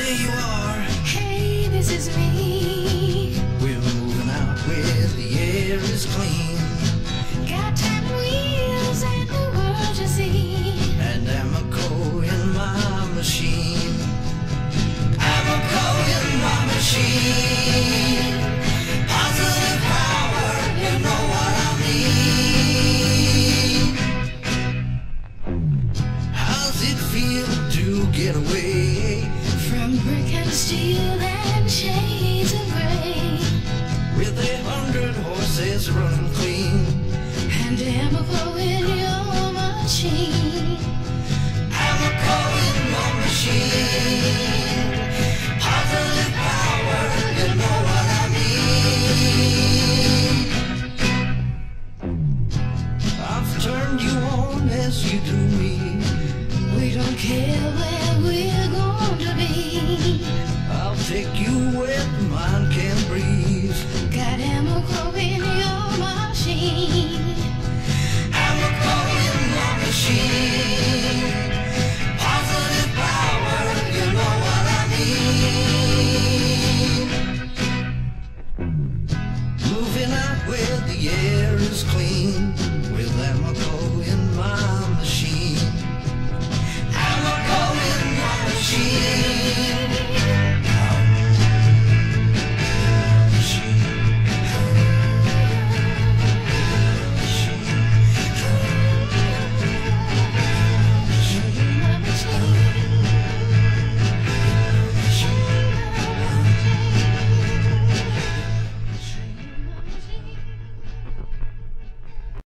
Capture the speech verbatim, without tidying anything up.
there you are. Hey, this is me. We're moving out where the air is clean. Got ten wheels and the world you see. And Amoco in my machine. Amoco in my machine. Positive power, you know what I mean. How's it feel to get away From brick and steel and shades of gray. with a hundred horses running clean? And Amoco in your machine. Amoco in my machine. Positive power, you know what I mean. I've turned you on as you do me. We don't care where we're going to be. I'll take you where the mind can breathe. Got Amoco in your machine.